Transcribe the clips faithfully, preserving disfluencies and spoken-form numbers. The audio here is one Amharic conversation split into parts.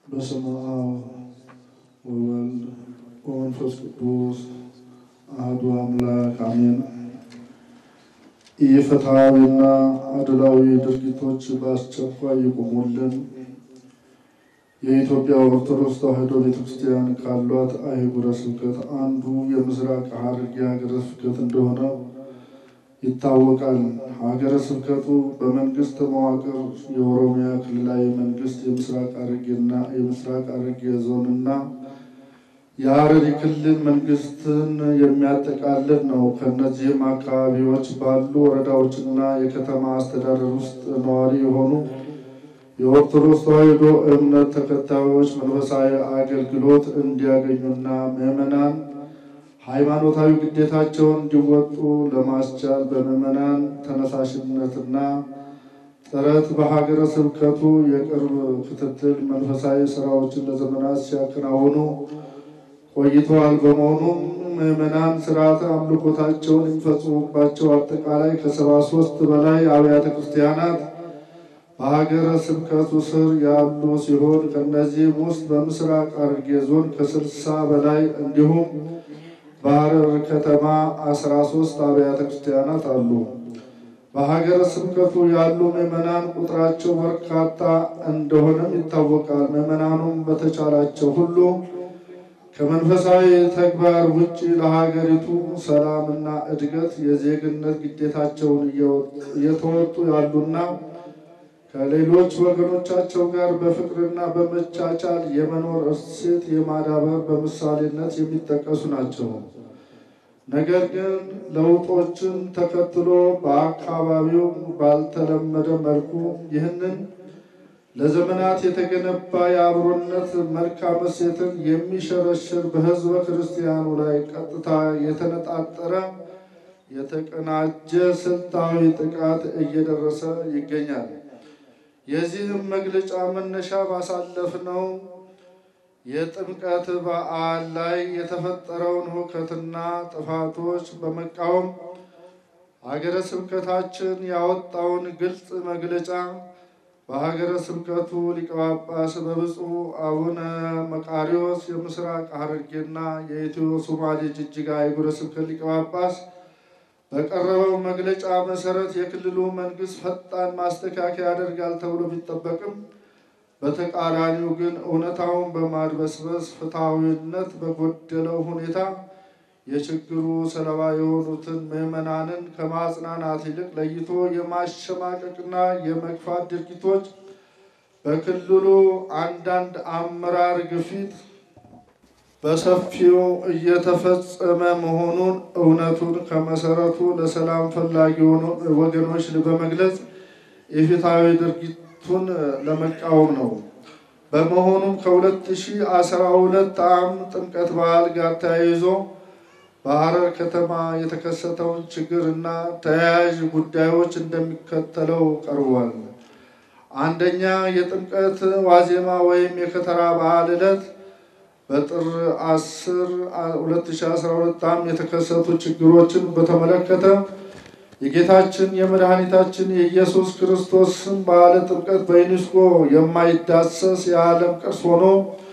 በስመ አብ ወወልድ ወመንፈስ ቅዱስ አሐዱ አምላክ አሜን። ኢፍትሐዊና አድሏዊ ድርጊቶች በአስቸኳይ ይቁሙልን። የኢትዮጵያ ኦርቶዶክስ ተዋሕዶ ቤተክርስቲያን ካሏት አህጉረ ስብከት አንዱ የምስራቅ ሐረርጌ ሀገረ ስብከት እንደሆነ ይታወቃል። ሀገረ ስብከቱ በመንግስት መዋቅር የኦሮሚያ ክልላዊ መንግስት የምስራቅ ሐረርጌና የምስራቅ ሐረርጌ ዞንና የሐረሪ ክልል መንግስትን የሚያጠቃልል ነው። ከነዚህም አካባቢዎች ባሉ ወረዳዎችና የከተማ አስተዳደር ውስጥ ነዋሪ የሆኑ የኦርቶዶክስ ተዋሕዶ እምነት ተከታዮች መንፈሳዊ አገልግሎት እንዲያገኙና ምዕመናን ሃይማኖታዊ ግዴታቸውን እንዲወጡ ለማስቻል በምዕመናን ተነሳሽነትና ጥረት በሀገረ ስብከቱ የቅርብ ክትትል መንፈሳዊ ስራዎችን ለዘመናት ሲያከናውኑ ቆይተዋል። በመሆኑም ምዕመናን ስርዓተ አምልኮታቸውን የሚፈጽሙባቸው አጠቃላይ ከሰባ ሦስት በላይ አብያተ ክርስቲያናት በሀገረ ስብከቱ ስር ያሉ ሲሆን ከነዚህም ውስጥ በምስራቅ ሐረርጌ ዞን ከስልሳ በላይ እንዲሁም በሐረር ከተማ አስራ ሦስት አብያተ ክርስቲያናት አሉ። በሀገረ ስብከቱ ያሉ ምዕመናን ቁጥራቸው በርካታ እንደሆነም ይታወቃል። ምዕመናኑም በተቻላቸው ሁሉ ከመንፈሳዊ ተግባር ውጪ ለሀገሪቱ ሰላምና እድገት የዜግነት ግዴታቸውን እየተወጡ ያሉና ከሌሎች ወገኖቻቸው ጋር በፍቅርና በመቻቻል የመኖር እሴት የማዳበር በምሳሌነት የሚጠቀሱ ናቸው። ነገር ግን ለውጦችን ተከትሎ በአካባቢው ባልተለመደ መልኩ ይህንን ለዘመናት የተገነባ የአብሮነት መልካም እሴትን የሚሸረሽር በሕዝበ ክርስቲያኑ ላይ ቀጥታ የተነጣጠረ የተቀናጀ ስልታዊ ጥቃት እየደረሰ ይገኛል። የዚህም መግለጫ መነሻ ባሳለፍነው የጥምቀት በዓል ላይ የተፈጠረውን ሁከትና ጥፋቶች በመቃወም ሀገረ ስብከታችን ያወጣውን ግልጽ መግለጫ በሀገረ ስብከቱ ሊቀ ጳጳስ በብፁዕ አቡነ መቃርዮስ የምስራቅ ሐረርጌና የኢትዮ ሶማሌ ጅጅጋ አህጉረ ስብከት ሊቀ ጳጳስ በቀረበው መግለጫ መሰረት የክልሉ መንግስት ፈጣን ማስተካከያ ያደርጋል ተብሎ ቢጠበቅም በተቃራኒው ግን እውነታውን በማድበስበስ ፍትሐዊነት በጎደለው ሁኔታ የችግሩ ሰለባ የሆኑትን ምዕመናንን ከማጽናናት ይልቅ ለይቶ የማሸማቀቅና የመግፋት ድርጊቶች በክልሉ አንዳንድ አመራር ግፊት በሰፊው እየተፈጸመ መሆኑን እውነቱን ከመሰረቱ ለሰላም ፈላጊ ወገኖች በመግለጽ ኢፍትሐዊ ድርጊቱን ለመቃወም ነው። በመሆኑም ከሁለት ሺህ አስራ ሁለት ዓም ጥምቀት በዓል ጋር ተያይዞ በሐረር ከተማ የተከሰተውን ችግርና ተያያዥ ጉዳዮች እንደሚከተለው ቀርቧል። አንደኛ፣ የጥምቀት ዋዜማ ወይም የከተራ በዓል ዕለት በጥር አስር ሁለት ሺህ አስራ ሁለት ዓም የተከሰቱ ችግሮችን በተመለከተ የጌታችን የመድኃኒታችን የኢየሱስ ክርስቶስን በዓለ ጥምቀት በዩኔስኮ የማይዳሰስ የዓለም ቅርስ ሆኖ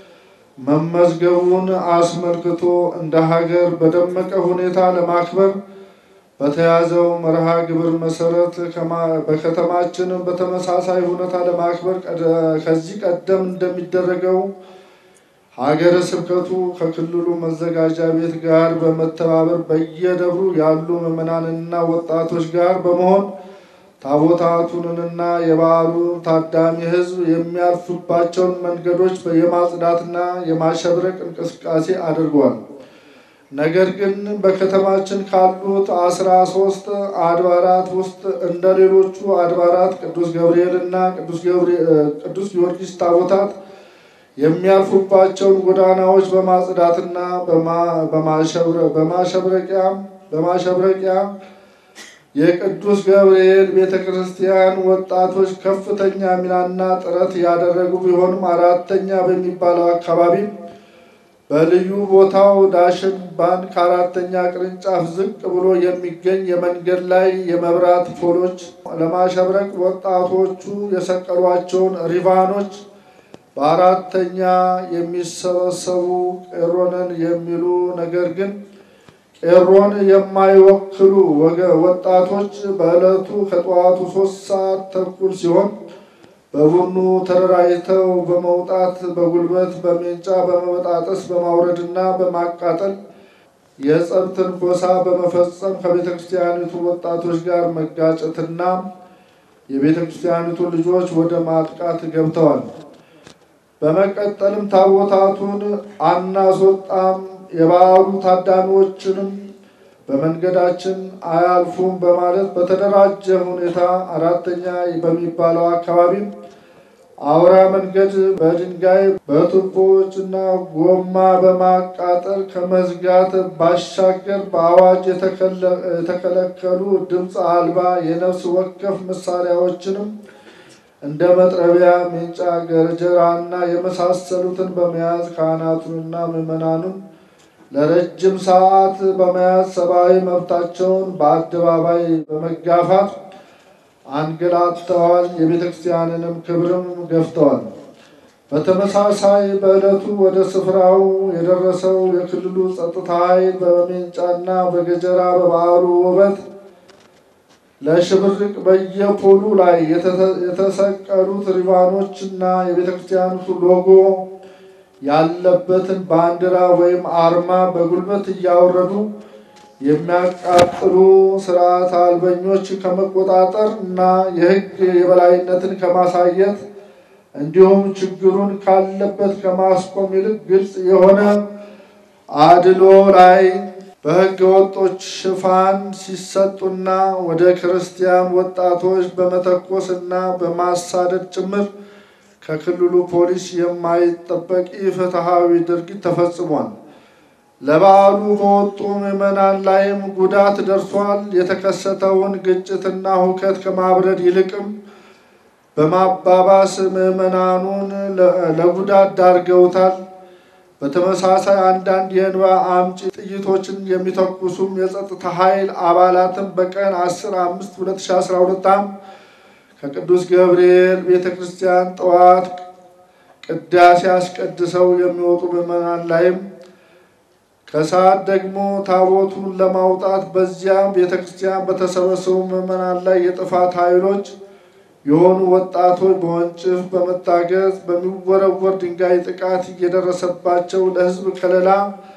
መመዝገቡን አስመልክቶ እንደ ሀገር በደመቀ ሁኔታ ለማክበር በተያዘው መርሃ ግብር መሰረት በከተማችን በተመሳሳይ ሁኔታ ለማክበር ከዚህ ቀደም እንደሚደረገው ሀገረ ስብከቱ ከክልሉ መዘጋጃ ቤት ጋር በመተባበር በየደብሩ ያሉ ምዕመናንና ወጣቶች ጋር በመሆን ታቦታቱንና የበዓሉ ታዳሚ ሕዝብ የሚያልፉባቸውን መንገዶች የማጽዳትና የማሸብረቅ እንቅስቃሴ አድርጓል። ነገር ግን በከተማችን ካሉት አስራ ሦስት አድባራት ውስጥ እንደ ሌሎቹ አድባራት ቅዱስ ገብርኤልና ቅዱስ ጊዮርጊስ ታቦታት የሚያልፉባቸውን ጎዳናዎች በማጽዳትና በማሸብረቂያ በማሸብረቂያ የቅዱስ ገብርኤል ቤተክርስቲያን ወጣቶች ከፍተኛ ሚናና ጥረት ያደረጉ ቢሆንም አራተኛ በሚባለው አካባቢ በልዩ ቦታው ዳሽን ባንክ አራተኛ ቅርንጫፍ ዝቅ ብሎ የሚገኝ የመንገድ ላይ የመብራት ፖሎች ለማሸብረቅ ወጣቶቹ የሰቀሏቸውን ሪቫኖች በአራተኛ የሚሰበሰቡ ቄሮንን የሚሉ ነገር ግን ቄሮን የማይወክሉ ወጣቶች በዕለቱ ከጠዋቱ ሶስት ሰዓት ተኩል ሲሆን በቡኑ ተደራጅተው በመውጣት በጉልበት በሜንጫ በመበጣጠስ በማውረድና በማቃጠል የጸብ ትንኮሳ በመፈጸም ከቤተክርስቲያኒቱ ወጣቶች ጋር መጋጨትና የቤተክርስቲያኒቱ ልጆች ወደ ማጥቃት ገብተዋል። በመቀጠልም ታቦታቱን አናስወጣም፣ የበዓሉ ታዳሚዎችንም በመንገዳችን አያልፉም በማለት በተደራጀ ሁኔታ አራተኛ በሚባለው አካባቢ አውራ መንገድ በድንጋይ በቱቦዎችና ጎማ በማቃጠል ከመዝጋት ባሻገር በአዋጅ የተከለከሉ ድምፅ አልባ የነፍስ ወከፍ መሳሪያዎችንም እንደ መጥረቢያ፣ ሜንጫ፣ ገረጀራና የመሳሰሉትን በመያዝ ካህናቱንና ምዕመናኑን ለረጅም ሰዓት በመያዝ ሰብአዊ መብታቸውን በአደባባይ በመጋፋት አንገላተዋል። የቤተክርስቲያንንም ክብርም ገፍተዋል። በተመሳሳይ በዕለቱ ወደ ስፍራው የደረሰው የክልሉ ጸጥታ ኃይል በሜንጫና በገጀራ በበዓሉ ውበት ለሽብርቅ በየፖሉ ላይ የተሰቀሉት ሪባኖችና የቤተክርስቲያኒቱ ሎጎ ያለበትን ባንዲራ ወይም አርማ በጉልበት እያወረዱ የሚያቃጥሉ ስርዓት አልበኞች ከመቆጣጠር እና የሕግ የበላይነትን ከማሳየት እንዲሁም ችግሩን ካለበት ከማስቆም ይልቅ ግልጽ የሆነ አድሎ ላይ በሕገ ወጦች ሽፋን ሲሰጡና ወደ ክርስቲያን ወጣቶች በመተኮስና በማሳደድ ጭምር ከክልሉ ፖሊስ የማይጠበቅ ኢፍትሐዊ ድርጊት ተፈጽሟል። ለበዓሉ በወጡ ምዕመናን ላይም ጉዳት ደርሷል። የተከሰተውን ግጭትና ሁከት ከማብረድ ይልቅም በማባባስ ምዕመናኑን ለጉዳት ዳርገውታል። በተመሳሳይ አንዳንድ የእንባ አምጪ ጥይቶችን የሚተኩሱም የጸጥታ ኃይል አባላትም በቀን አስር አምስት ሁለት ሺህ አስራ ሁለት ዓ.ም ከቅዱስ ገብርኤል ቤተክርስቲያን ጠዋት ቅዳሴ አስቀድሰው የሚወጡ ምዕመናን ላይም ከሰዓት ደግሞ ታቦቱን ለማውጣት በዚያም ቤተክርስቲያን በተሰበሰቡ ምዕመናን ላይ የጥፋት ኃይሎች የሆኑ ወጣቶች በወንጭፍ በመታገዝ በሚወረወር ድንጋይ ጥቃት እየደረሰባቸው ለሕዝብ ከለላ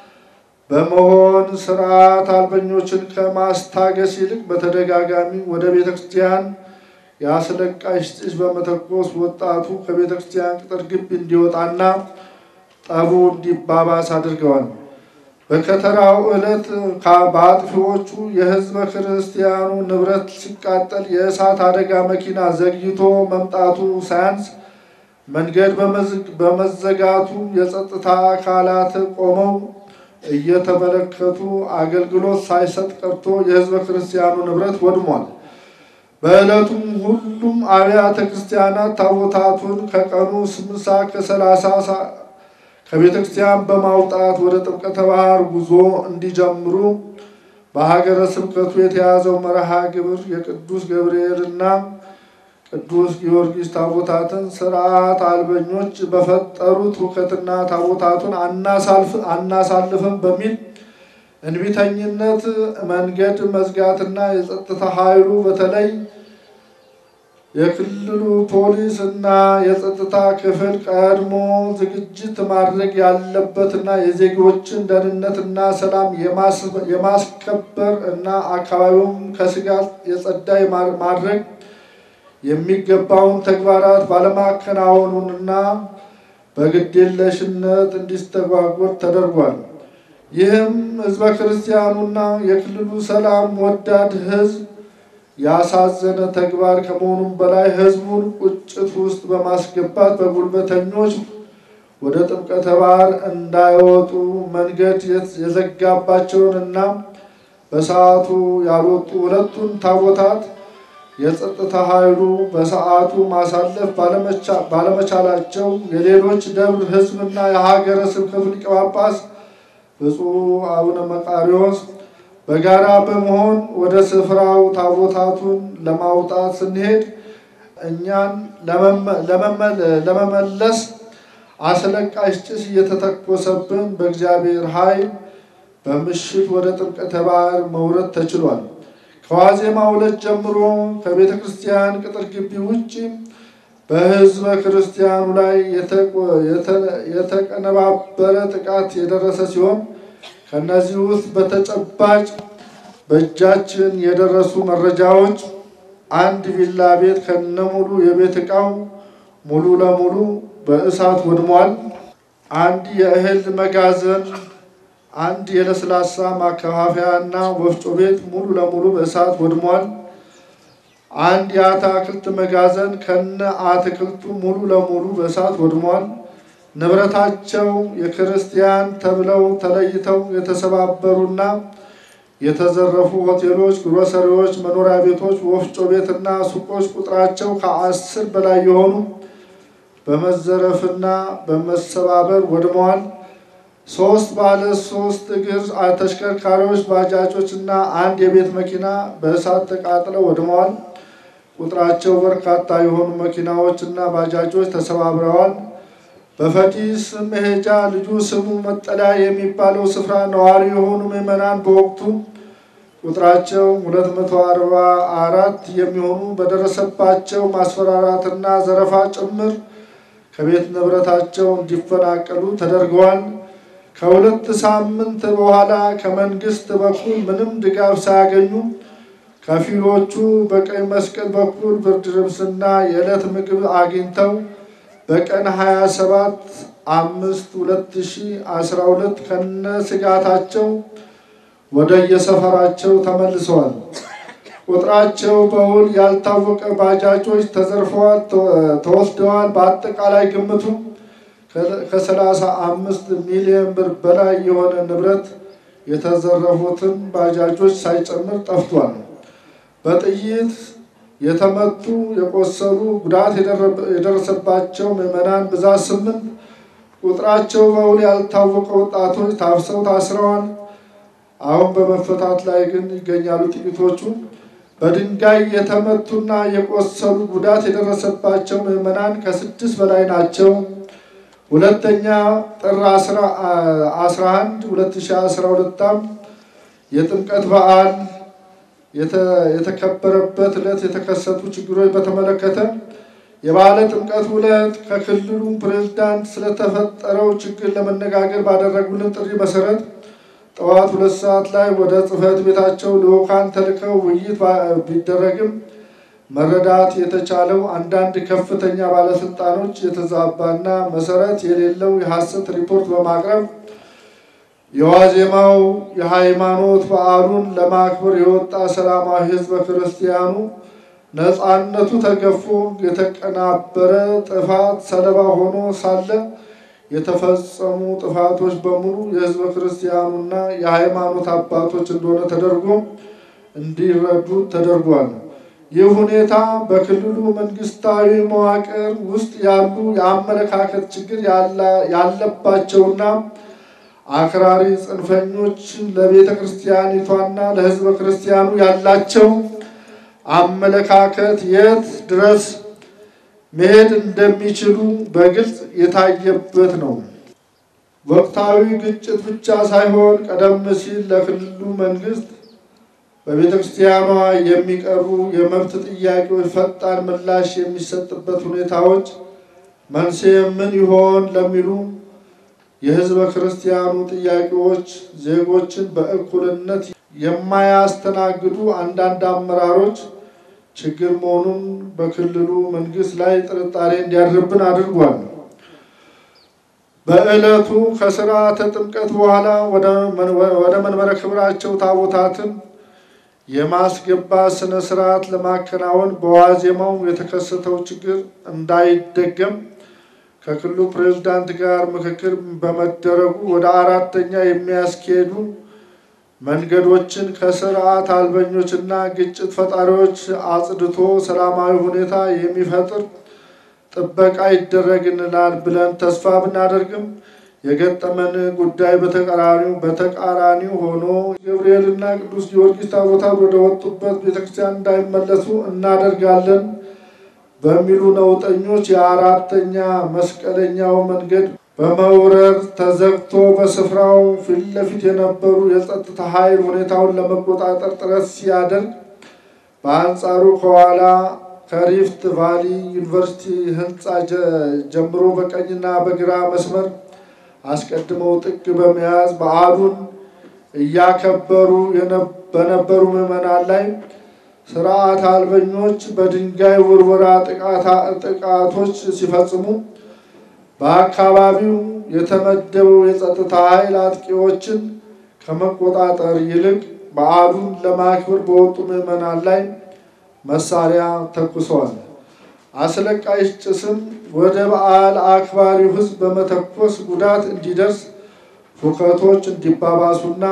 በመሆን ስርዓት አልበኞችን ከማስታገስ ይልቅ በተደጋጋሚ ወደ ቤተክርስቲያን ያስለቃሽ ጢስ በመተኮስ ወጣቱ ከቤተክርስቲያን ቅጥር ግቢ እንዲወጣና ጠቡ እንዲባባስ አድርገዋል። በከተራው ዕለት በአጥፊዎቹ የሕዝበ ክርስቲያኑ ንብረት ሲቃጠል የእሳት አደጋ መኪና ዘግይቶ መምጣቱ ሳያንስ መንገድ በመዘጋቱ የጸጥታ አካላት ቆመው እየተመለከቱ አገልግሎት ሳይሰጥ ቀርቶ የሕዝበ ክርስቲያኑ ንብረት ወድሟል። በዕለቱም ሁሉም አብያተ ክርስቲያናት ታቦታቱን ከቀኑ ስምንት ሰዓት ከሰላሳ ከቤተክርስቲያን በማውጣት ወደ ጥምቀተ ባህር ጉዞ እንዲጀምሩ በሀገረ ስብከቱ የተያዘው መርሃ ግብር የቅዱስ ገብርኤልና ቅዱስ ጊዮርጊስ ታቦታትን ስርዓት አልበኞች በፈጠሩት ሁከትና ታቦታቱን አናሳልፍም በሚል እንቢተኝነት መንገድ መዝጋትና የጸጥታ ኃይሉ በተለይ የክልሉ ፖሊስ እና የጸጥታ ክፍል ቀድሞ ዝግጅት ማድረግ ያለበትና የዜጎችን ደህንነትና ሰላም የማስከበር እና አካባቢውን ከስጋት የጸዳ ማድረግ የሚገባውን ተግባራት ባለማከናወኑና በግዴለሽነት እንዲስተጓጎል ተደርጓል። ይህም ሕዝበ ክርስቲያኑና የክልሉ ሰላም ወዳድ ሕዝብ ያሳዘነ ተግባር ከመሆኑም በላይ ሕዝቡን ቁጭት ውስጥ በማስገባት በጉልበተኞች ወደ ጥምቀተ ባህር እንዳይወጡ መንገድ የዘጋባቸውንና በሰዓቱ ያልወጡ ሁለቱን ታቦታት የጸጥታ ኃይሉ በሰዓቱ ማሳለፍ ባለመቻላቸው የሌሎች ደብር ሕዝብና የሀገረ ስብከቱ ሊቀ ጳጳስ ብፁዕ አቡነ መቃርዮስ በጋራ በመሆን ወደ ስፍራው ታቦታቱን ለማውጣት ስንሄድ እኛን ለመመለስ አስለቃሽ ጭስ እየተተኮሰብን በእግዚአብሔር ኃይል በምሽት ወደ ጥምቀተ ባህር መውረድ ተችሏል። ከዋዜማው ዕለት ጀምሮ ከቤተ ክርስቲያን ቅጥር ግቢ ውጭ በሕዝበ ክርስቲያኑ ላይ የተቀነባበረ ጥቃት የደረሰ ሲሆን ከነዚህ ውስጥ በተጨባጭ በእጃችን የደረሱ መረጃዎች አንድ ቪላ ቤት ከነሙሉ የቤት ዕቃው ሙሉ ለሙሉ በእሳት ወድሟል። አንድ የእህል መጋዘን፣ አንድ የለስላሳ ማከፋፈያና ወፍጮ ቤት ሙሉ ለሙሉ በእሳት ወድሟል። አንድ የአትክልት መጋዘን ከነ አትክልቱ ሙሉ ለሙሉ በእሳት ወድሟል። ንብረታቸው የክርስቲያን ተብለው ተለይተው የተሰባበሩና የተዘረፉ ሆቴሎች፣ ግሮሰሪዎች፣ መኖሪያ ቤቶች፣ ወፍጮ ቤትና ሱቆች ቁጥራቸው ከአስር በላይ የሆኑ በመዘረፍና በመሰባበር ወድመዋል። ሶስት ባለ ሶስት እግር ተሽከርካሪዎች፣ ባጃጆችና አንድ የቤት መኪና በእሳት ተቃጥለው ወድመዋል። ቁጥራቸው በርካታ የሆኑ መኪናዎችና ባጃጆች ተሰባብረዋል። በፈዲስ መሄጃ ልጁ ስሙ መጠለያ የሚባለው ስፍራ ነዋሪ የሆኑ ምዕመናን በወቅቱ ቁጥራቸው ሁለት መቶ አርባ አራት የሚሆኑ በደረሰባቸው ማስፈራራትና ዘረፋ ጭምር ከቤት ንብረታቸው እንዲፈናቀሉ ተደርገዋል። ከሁለት ሳምንት በኋላ ከመንግስት በኩል ምንም ድጋፍ ሳያገኙ ከፊሎቹ በቀይ መስቀል በኩል ብርድ ልብስና የዕለት ምግብ አግኝተው በቀን ሃያ ሰባት አምስት ሁለት ሺህ አስራ ሁለት ከነ ስጋታቸው ወደ የሰፈራቸው ተመልሰዋል። ቁጥራቸው በውል ያልታወቀ ባጃጆች ተዘርፈዋል፣ ተወስደዋል። በአጠቃላይ ግምቱ ከሰላሳ አምስት ሚሊዮን ብር በላይ የሆነ ንብረት የተዘረፉትን ባጃጆች ሳይጨምር ጠፍቷል። በጥይት የተመቱ የቆሰሉ ጉዳት የደረሰባቸው ምዕመናን ብዛት ስምንት ቁጥራቸው በውል ያልታወቀ ወጣቶች ታፍሰው ታስረዋል። አሁን በመፈታት ላይ ግን ይገኛሉ። ጥቂቶቹ በድንጋይ የተመቱና የቆሰሉ ጉዳት የደረሰባቸው ምዕመናን ከስድስት በላይ ናቸው። ሁለተኛ ጥር አስራ አንድ ሁለት ሺህ አስራ ሁለት የጥምቀት በዓል የተከበረበት ዕለት የተከሰቱ ችግሮች በተመለከተ የበዓለ ጥምቀት ዕለት ከክልሉ ፕሬዝዳንት ስለተፈጠረው ችግር ለመነጋገር ባደረጉልን ጥሪ መሰረት ጠዋት ሁለት ሰዓት ላይ ወደ ጽሕፈት ቤታቸው ልዑካን ተልከው ውይይት ቢደረግም መረዳት የተቻለው አንዳንድ ከፍተኛ ባለስልጣኖች የተዛባና መሰረት የሌለው የሐሰት ሪፖርት በማቅረብ የዋዜማው የሃይማኖት በዓሉን ለማክበር የወጣ ሰላማዊ ሕዝበ ክርስቲያኑ ነፃነቱ ተገፎ የተቀናበረ ጥፋት ሰለባ ሆኖ ሳለ የተፈጸሙ ጥፋቶች በሙሉ የሕዝበ ክርስቲያኑና የሃይማኖት አባቶች እንደሆነ ተደርጎ እንዲረዱ ተደርጓል። ይህ ሁኔታ በክልሉ መንግስታዊ መዋቅር ውስጥ ያሉ የአመለካከት ችግር ያለባቸውና አክራሪ ጽንፈኞች ለቤተ ክርስቲያኒቷና ለሕዝበ ክርስቲያኑ ያላቸው አመለካከት የት ድረስ መሄድ እንደሚችሉ በግልጽ የታየበት ነው። ወቅታዊ ግጭት ብቻ ሳይሆን ቀደም ሲል ለክልሉ መንግስት በቤተ ክርስቲያኗ የሚቀርቡ የመብት ጥያቄዎች ፈጣን ምላሽ የሚሰጥበት ሁኔታዎች መንስኤ ምን ይሆን ለሚሉ የሕዝበ ክርስቲያኑ ጥያቄዎች ዜጎችን በእኩልነት የማያስተናግዱ አንዳንድ አመራሮች ችግር መሆኑን በክልሉ መንግስት ላይ ጥርጣሬ እንዲያድርብን አድርጓል። በዕለቱ ከሥርዓተ ጥምቀት በኋላ ወደ መንበረ ክብራቸው ታቦታትን የማስገባት ስነ ስርዓት ለማከናወን በዋዜማው የተከሰተው ችግር እንዳይደገም ከክልሉ ፕሬዝዳንት ጋር ምክክር በመደረጉ ወደ አራተኛ የሚያስኬዱ መንገዶችን ከስርዓት አልበኞችና ግጭት ፈጣሪዎች አጽድቶ ሰላማዊ ሁኔታ የሚፈጥር ጥበቃ ይደረግልናል ብለን ተስፋ ብናደርግም የገጠመን ጉዳይ በተቃራኒው በተቃራኒው ሆኖ ገብርኤልና ቅዱስ ጊዮርጊስ ታቦታት ወደ ወጡበት ቤተክርስቲያን እንዳይመለሱ እናደርጋለን በሚሉ ነውጠኞች የአራተኛ መስቀለኛው መንገድ በመውረር ተዘግቶ በስፍራው ፊት ለፊት የነበሩ የጸጥታ ኃይል ሁኔታውን ለመቆጣጠር ጥረት ሲያደርግ በአንጻሩ ከኋላ ከሪፍት ቫሊ ዩኒቨርሲቲ ህንጻ ጀምሮ በቀኝና በግራ መስመር አስቀድመው ጥግ በመያዝ በዓሉን እያከበሩ በነበሩ ምዕመናን ላይ ስርዓት አልበኞች በድንጋይ ውርወራ ጥቃቶች ሲፈጽሙ በአካባቢው የተመደበው የጸጥታ ኃይል አጥቂዎችን ከመቆጣጠር ይልቅ በዓሉን ለማክበር በወጡ ምዕመናን ላይ መሳሪያ ተኩሰዋል። አስለቃሽ ጭስም ወደ በዓል አክባሪው ህዝብ በመተኮስ ጉዳት እንዲደርስ ሁከቶች እንዲባባሱና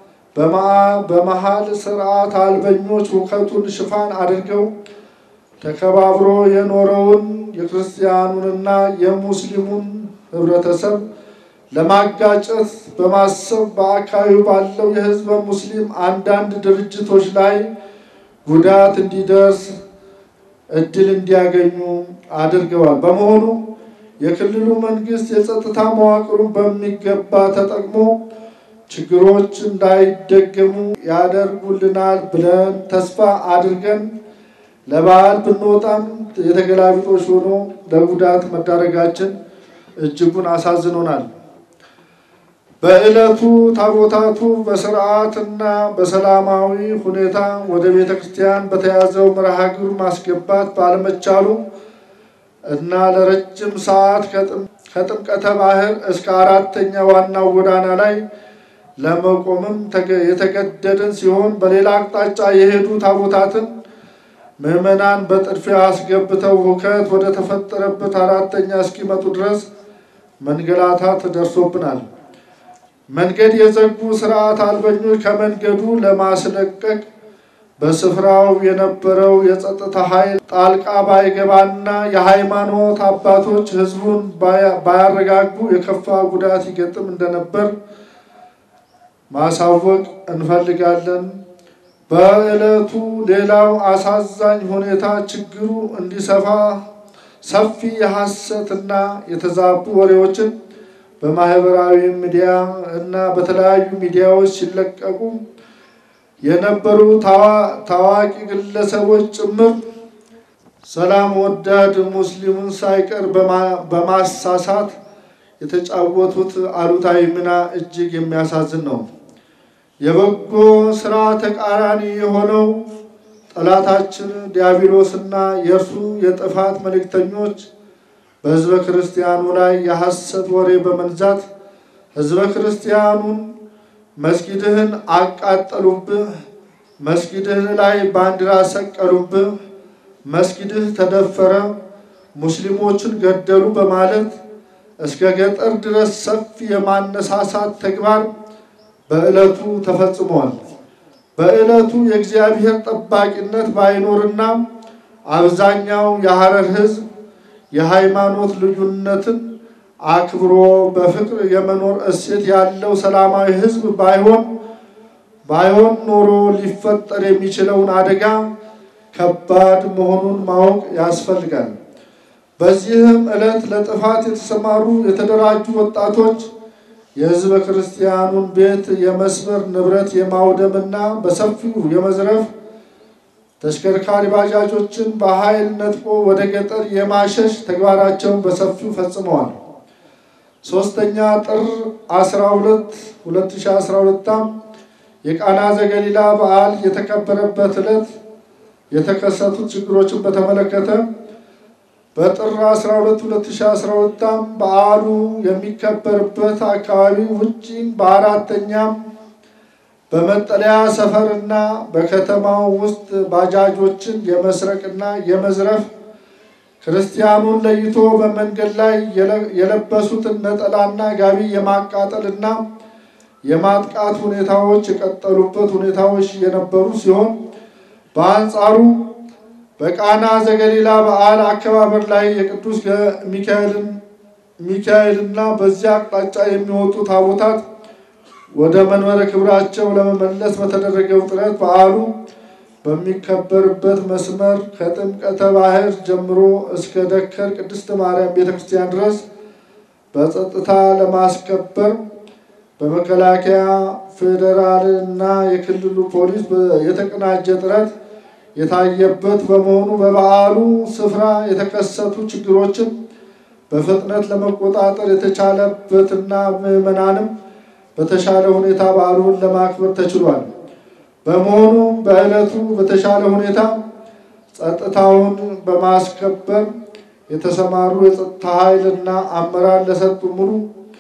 በመሃል ስርዓት አልበኞች ሁከቱን ሽፋን አድርገው ተከባብሮ የኖረውን የክርስቲያኑንና የሙስሊሙን ህብረተሰብ ለማጋጨት በማሰብ በአካባቢው ባለው የህዝብ ሙስሊም አንዳንድ ድርጅቶች ላይ ጉዳት እንዲደርስ እድል እንዲያገኙ አድርገዋል። በመሆኑ የክልሉ መንግስት የጸጥታ መዋቅሩን በሚገባ ተጠቅሞ ችግሮች እንዳይደገሙ ያደርጉልናል ብለን ተስፋ አድርገን ለበዓል ብንወጣም የተገላቢጦሽ ሆኖ ለጉዳት መዳረጋችን እጅጉን አሳዝኖናል። በእለቱ ታቦታቱ በስርዓትና በሰላማዊ ሁኔታ ወደ ቤተክርስቲያን በተያዘው መርሃ ግብር ማስገባት ባለመቻሉ እና ለረጅም ሰዓት ከጥምቀተ ባህር እስከ አራተኛ ዋናው ጎዳና ላይ ለመቆምም የተገደደን ሲሆን በሌላ አቅጣጫ የሄዱ ታቦታትን ምዕመናን በጥድፊያ አስገብተው ሁከት ወደ ተፈጠረበት አራተኛ እስኪመጡ ድረስ መንገላታት ደርሶብናል። መንገድ የዘጉ ስርዓት አልበኞች ከመንገዱ ለማስለቀቅ በስፍራው የነበረው የጸጥታ ኃይል ጣልቃ ባይገባና የሃይማኖት አባቶች ህዝቡን ባያረጋጉ የከፋ ጉዳት ይገጥም እንደነበር ማሳወቅ እንፈልጋለን። በእለቱ ሌላው አሳዛኝ ሁኔታ ችግሩ እንዲሰፋ ሰፊ የሐሰትና የተዛቡ ወሬዎችን በማህበራዊ ሚዲያ እና በተለያዩ ሚዲያዎች ሲለቀቁ የነበሩ ታዋቂ ግለሰቦች ጭምር ሰላም ወዳድ ሙስሊሙን ሳይቀር በማሳሳት የተጫወቱት አሉታዊ ሚና እጅግ የሚያሳዝን ነው። የበጎ ስራ ተቃራኒ የሆነው ጠላታችን ዲያብሎስና የእርሱ የጥፋት መልእክተኞች በህዝበ ክርስቲያኑ ላይ የሐሰት ወሬ በመንዛት ህዝበ ክርስቲያኑን መስጊድህን አቃጠሉብህ፣ መስጊድህ ላይ ባንዲራ ሰቀሉብህ፣ መስጊድህ ተደፈረ፣ ሙስሊሞችን ገደሉ በማለት እስከ ገጠር ድረስ ሰፊ የማነሳሳት ተግባር በእለቱ ተፈጽሟል። በእለቱ የእግዚአብሔር ጠባቂነት ባይኖርና አብዛኛው የሐረር ህዝብ የሃይማኖት ልዩነትን አክብሮ በፍቅር የመኖር እሴት ያለው ሰላማዊ ህዝብ ባይሆን ባይሆን ኖሮ ሊፈጠር የሚችለውን አደጋ ከባድ መሆኑን ማወቅ ያስፈልጋል። በዚህም ዕለት ለጥፋት የተሰማሩ የተደራጁ ወጣቶች የህዝብ ክርስቲያኑን ቤት የመስበር ንብረት የማውደምና በሰፊው የመዝረፍ ተሽከርካሪ ባጃጆችን በኃይል ነጥቆ ወደ ገጠር የማሸሽ ተግባራቸውን በሰፊው ፈጽመዋል። ሶስተኛ ጥር አስራ ሁለት ሁለት ሺህ አስራ ሁለት የቃና ዘገሊላ በዓል የተከበረበት ዕለት የተከሰቱ ችግሮችን በተመለከተ በጥር አስራ ሁለት ሁለት ሺህ አስራ ሁለት በዓሉ የሚከበርበት አካባቢ ውጪ በአራተኛ በመጠለያ ሰፈርና በከተማው ውስጥ ባጃጆችን የመስረቅና የመዝረፍ ክርስቲያኑን ለይቶ በመንገድ ላይ የለበሱትን ነጠላና ጋቢ የማቃጠልና የማጥቃት ሁኔታዎች የቀጠሉበት ሁኔታዎች የነበሩ ሲሆን በአንጻሩ በቃና ዘገሊላ በዓል አከባበር ላይ የቅዱስ ሚካኤልን ሚካኤልና በዚያ አቅጣጫ የሚወጡ ታቦታት ወደ መንበረ ክብራቸው ለመመለስ በተደረገው ጥረት በዓሉ በሚከበርበት መስመር ከጥምቀተ ባህር ጀምሮ እስከ ደከር ቅድስት ማርያም ቤተክርስቲያን ድረስ በጸጥታ ለማስከበር በመከላከያ ፌደራልና የክልሉ ፖሊስ የተቀናጀ ጥረት የታየበት በመሆኑ በበዓሉ ስፍራ የተከሰቱ ችግሮችን በፍጥነት ለመቆጣጠር የተቻለበትና ምዕመናንም በተሻለ ሁኔታ በዓሉን ለማክበር ተችሏል። በመሆኑ በእለቱ በተሻለ ሁኔታ ጸጥታውን በማስከበር የተሰማሩ የጸጥታ ኃይልና አመራር ለሰጡ ሙሉ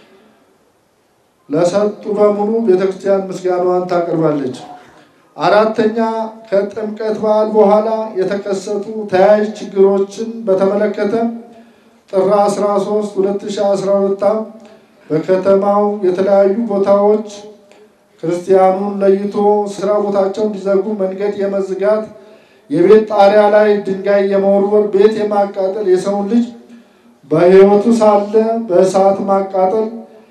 ለሰጡ በሙሉ ቤተክርስቲያን ምስጋናዋን ታቀርባለች። አራተኛ ከጥምቀት በዓል በኋላ የተከሰቱ ተያያዥ ችግሮችን በተመለከተ ጥር አስራ ሶስት ሁለት ሺህ አስራ ሁለት በከተማው የተለያዩ ቦታዎች ክርስቲያኑን ለይቶ ስራ ቦታቸው እንዲዘጉ መንገድ የመዝጋት የቤት ጣሪያ ላይ ድንጋይ የመወርወር ቤት የማቃጠል የሰውን ልጅ በሕይወቱ ሳለ በእሳት ማቃጠል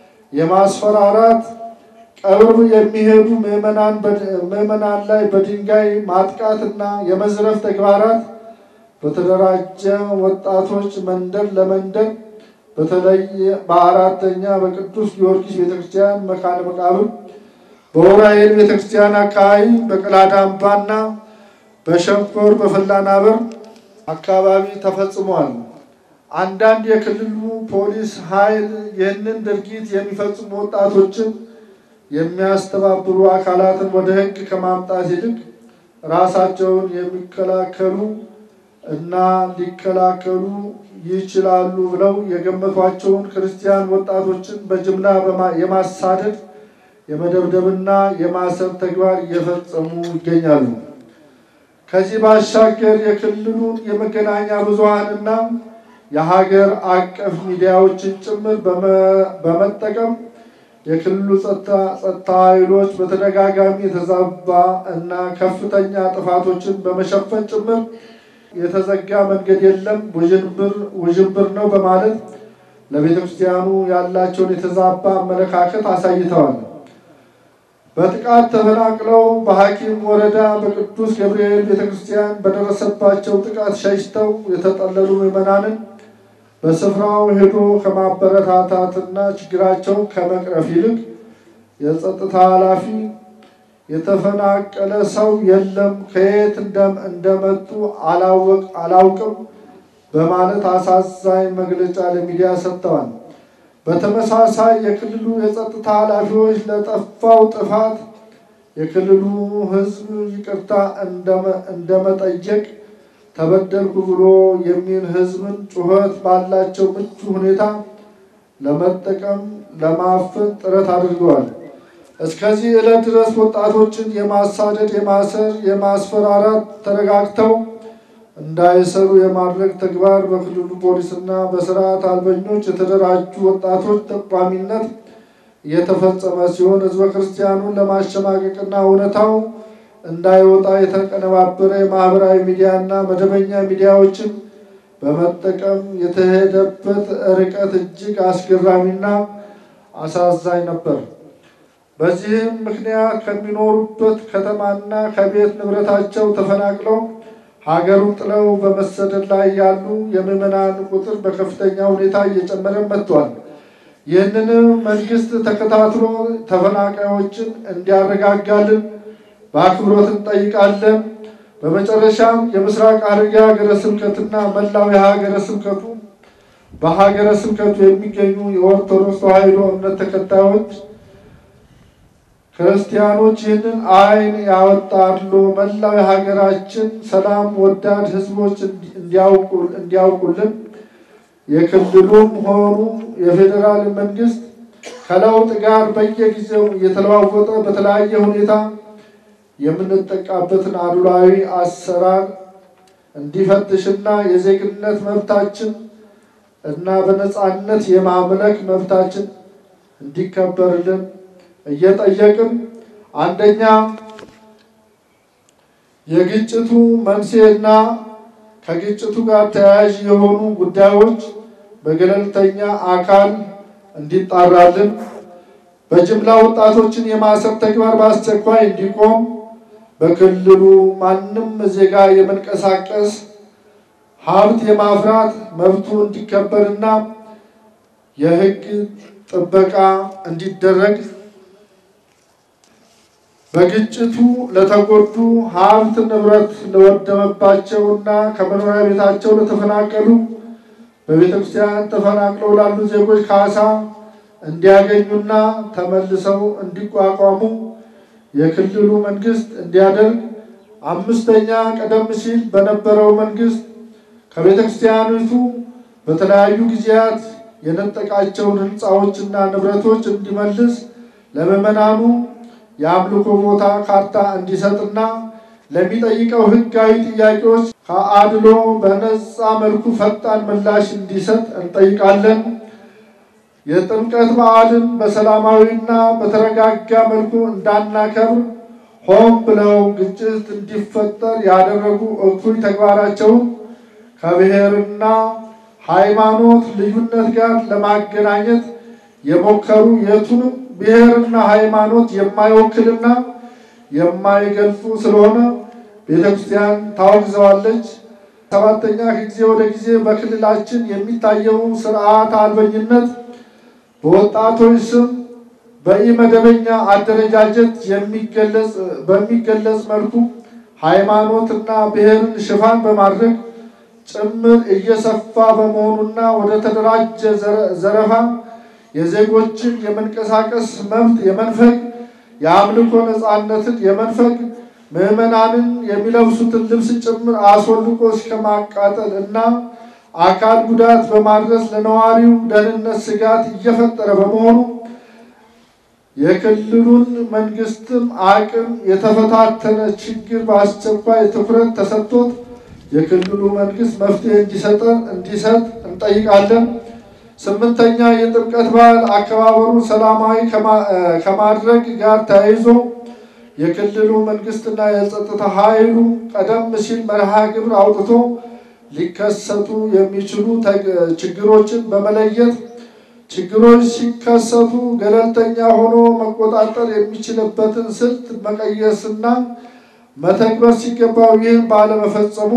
የማስፈራራት ቀብር የሚሄዱ ምዕመናን ምዕመናን ላይ በድንጋይ ማጥቃትና የመዝረፍ ተግባራት በተደራጀ ወጣቶች መንደር ለመንደር በተለይ በአራተኛ በቅዱስ ጊዮርጊስ ቤተክርስቲያን መካነ መቃብር በኡራኤል ቤተክርስቲያን አካባቢ በቀላዳምባና በሸንኮር በፈላናበር አካባቢ ተፈጽሟል። አንዳንድ የክልሉ ፖሊስ ኃይል ይህንን ድርጊት የሚፈጽሙ ወጣቶችን የሚያስተባብሩ አካላትን ወደ ሕግ ከማምጣት ይልቅ ራሳቸውን የሚከላከሉ እና ሊከላከሉ ይችላሉ ብለው የገመቷቸውን ክርስቲያን ወጣቶችን በጅምላ የማሳደድ የመደብደብና የማሰር ተግባር እየፈጸሙ ይገኛሉ። ከዚህ ባሻገር የክልሉን የመገናኛ ብዙሃንና የሀገር አቀፍ ሚዲያዎችን ጭምር በመጠቀም የክልሉ ጸጥታ ኃይሎች በተደጋጋሚ የተዛባ እና ከፍተኛ ጥፋቶችን በመሸፈን ጭምር የተዘጋ መንገድ የለም ውዥንብር ውዥንብር ነው በማለት ለቤተክርስቲያኑ ያላቸውን የተዛባ አመለካከት አሳይተዋል። በጥቃት ተፈናቅለው በሐኪም ወረዳ በቅዱስ ገብርኤል ቤተክርስቲያን በደረሰባቸው ጥቃት ሸሽተው የተጠለሉ ምዕመናንን በስፍራው ሄዶ ከማበረታታትና ችግራቸው ከመቅረፍ ይልቅ የጸጥታ ኃላፊ የተፈናቀለ ሰው የለም ከየት እንደመጡ አላወቅ አላውቅም በማለት አሳዛኝ መግለጫ ለሚዲያ ሰጥተዋል። በተመሳሳይ የክልሉ የጸጥታ ኃላፊዎች ለጠፋው ጥፋት የክልሉ ሕዝብ ይቅርታ እንደመጠየቅ ተበደልኩ ብሎ የሚል ሕዝብን ጩኸት ባላቸው ምቹ ሁኔታ ለመጠቀም ለማፈን ጥረት አድርገዋል። እስከዚህ ዕለት ድረስ ወጣቶችን የማሳደድ የማሰር የማስፈራራት ተረጋግተው እንዳይሰሩ የማድረግ ተግባር በክልሉ ፖሊስና በስርዓት አልበኞች የተደራጁ ወጣቶች ተቋሚነት እየተፈጸመ ሲሆን ህዝበ ክርስቲያኑን ለማሸማቀቅና እውነታው እንዳይወጣ የተቀነባበረ የማህበራዊ ሚዲያና መደበኛ ሚዲያዎችን በመጠቀም የተሄደበት ርቀት እጅግ አስገራሚና አሳዛኝ ነበር። በዚህም ምክንያት ከሚኖሩበት ከተማና ከቤት ንብረታቸው ተፈናቅለው ሀገሩን ጥለው በመሰደድ ላይ ያሉ የምዕመናን ቁጥር በከፍተኛ ሁኔታ እየጨመረ መጥቷል። ይህንን መንግስት ተከታትሎ ተፈናቃዮችን እንዲያረጋጋልን በአክብሮት እንጠይቃለን። በመጨረሻም የምስራቅ ሐረርጌ ሀገረ ስብከትና መላው የሀገረ ስብከቱ በሀገረ ስብከቱ የሚገኙ የኦርቶዶክስ ተዋሕዶ እምነት ተከታዮች ክርስቲያኖች ይህንን አይን ያወጣሉ መላው የሀገራችን ሰላም ወዳድ ህዝቦች እንዲያውቁ እንዲያውቁልን የክልሉም ሆኑ የፌደራል መንግስት ከለውጥ ጋር በየጊዜው እየተለዋወጠ በተለያየ ሁኔታ የምንጠቃበትን አድሏዊ አሰራር እንዲፈትሽና የዜግነት መብታችን እና በነፃነት የማምለክ መብታችን እንዲከበርልን እየጠየቅን አንደኛ የግጭቱ መንስኤና ከግጭቱ ጋር ተያያዥ የሆኑ ጉዳዮች በገለልተኛ አካል እንዲጣራልን፣ በጅምላ ወጣቶችን የማሰር ተግባር በአስቸኳይ እንዲቆም፣ በክልሉ ማንም ዜጋ የመንቀሳቀስ ሀብት የማፍራት መብቱ እንዲከበርና የሕግ ጥበቃ እንዲደረግ በግጭቱ ለተጎዱ ሀብት ንብረት ለወደመባቸውና ከመኖሪያ ቤታቸው ለተፈናቀሉ በቤተክርስቲያን ተፈናቅለው ላሉ ዜጎች ካሳ እንዲያገኙና ተመልሰው እንዲቋቋሙ የክልሉ መንግስት እንዲያደርግ አምስተኛ ቀደም ሲል በነበረው መንግስት ከቤተክርስቲያኒቱ በተለያዩ ጊዜያት የነጠቃቸውን ህንጻዎችና ንብረቶች እንዲመልስ ለምዕመናኑ የአምልኮ ቦታ ካርታ እንዲሰጥና ለሚጠይቀው ህጋዊ ጥያቄዎች ከአድሎ በነጻ መልኩ ፈጣን ምላሽ እንዲሰጥ እንጠይቃለን። የጥምቀት በዓልን በሰላማዊና በተረጋጋ መልኩ እንዳናከብር ሆን ብለው ግጭት እንዲፈጠር ያደረጉ እኩይ ተግባራቸውን ከብሔርና ሃይማኖት ልዩነት ጋር ለማገናኘት የሞከሩ የቱንም ብሔርና ሃይማኖት የማይወክልና የማይገልጹ ስለሆነ ቤተክርስቲያን ታወግዘዋለች። ሰባተኛ ጊዜ ወደ ጊዜ በክልላችን የሚታየው ስርዓት አልበኝነት በወጣቶች ስም በኢመደበኛ አደረጃጀት የሚገለጽ በሚገለጽ መልኩ ሃይማኖትና ብሔርን ሽፋን በማድረግ ጭምር እየሰፋ በመሆኑና ወደ ተደራጀ ዘረፋ የዜጎችን የመንቀሳቀስ መብት የመንፈግ የአምልኮ ነፃነትን የመንፈግ ምዕመናንን የሚለብሱትን ልብስ ጭምር አስወልቆ እስከማቃጠል እና አካል ጉዳት በማድረስ ለነዋሪው ደህንነት ስጋት እየፈጠረ በመሆኑ የክልሉን መንግስትም አቅም የተፈታተነ ችግር በአስቸኳይ ትኩረት ተሰጥቶት የክልሉ መንግስት መፍትሄ እንዲሰጠን እንዲሰጥ እንጠይቃለን። ስምንተኛ የጥምቀት በዓል አከባበሩ ሰላማዊ ከማድረግ ጋር ተያይዞ የክልሉ መንግስትና የጸጥታ ኃይሉ ቀደም ሲል መርሃ ግብር አውጥቶ ሊከሰቱ የሚችሉ ችግሮችን በመለየት ችግሮች ሲከሰቱ ገለልተኛ ሆኖ መቆጣጠር የሚችልበትን ስልት መቀየስና መተግበር ሲገባው ይህን ባለመፈጸሙ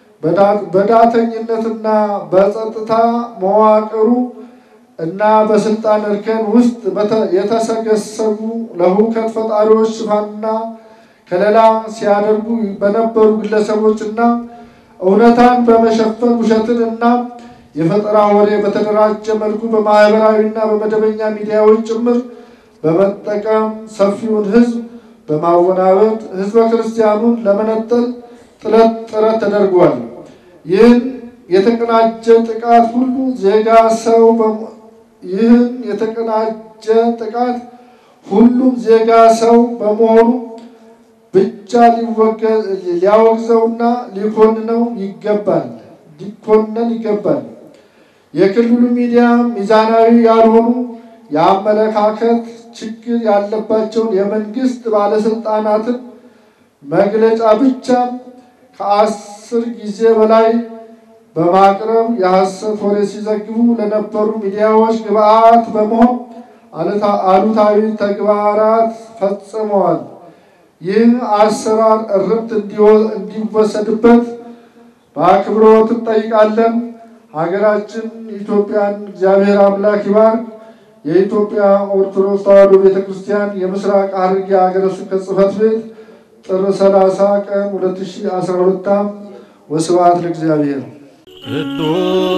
በዳተኝነትና በጸጥታ መዋቅሩ እና በስልጣን እርከን ውስጥ የተሰገሰጉ ለሁከት ፈጣሪዎች ሽፋንና ከለላ ሲያደርጉ በነበሩ ግለሰቦችና እውነታን በመሸፈን ውሸትንና የፈጠራ ወሬ በተደራጀ መልኩ በማህበራዊና በመደበኛ ሚዲያዎች ጭምር በመጠቀም ሰፊውን ህዝብ በማወናበድ ህዝበ ክርስቲያኑን ለመነጠል ጥረት ጥረት ተደርጓል። ይህን የተቀናጀ ጥቃት ሁሉ ዜጋ ሰው ይህን የተቀናጀ ጥቃት ሁሉም ዜጋ ሰው በመሆኑ ብቻ ሊያወግዘውና ሊኮንነው ይገባል ሊኮነን ይገባል። የክልሉ ሚዲያ ሚዛናዊ ያልሆኑ የአመለካከት ችግር ያለባቸው የመንግስት ባለስልጣናትን መግለጫ ብቻ ከአስር ጊዜ በላይ በማቅረብ የሐሰት ወሬ ሲዘግቡ ለነበሩ ሚዲያዎች ግብአት በመሆን አሉታዊ ተግባራት ፈጽመዋል። ይህ አሰራር እርምት እንዲወሰድበት በአክብሮት እንጠይቃለን። ሀገራችን ኢትዮጵያን እግዚአብሔር አምላክ ይባርክ። የኢትዮጵያ ኦርቶዶክስ ተዋሕዶ ቤተክርስቲያን የምስራቅ ሐረርጌ ሀገረ ስብከት ጽሕፈት ቤት ጥር ሰላሳ ቀን ሁለት ሺህ አስራ ሁለት ወስብሐት ለእግዚአብሔር።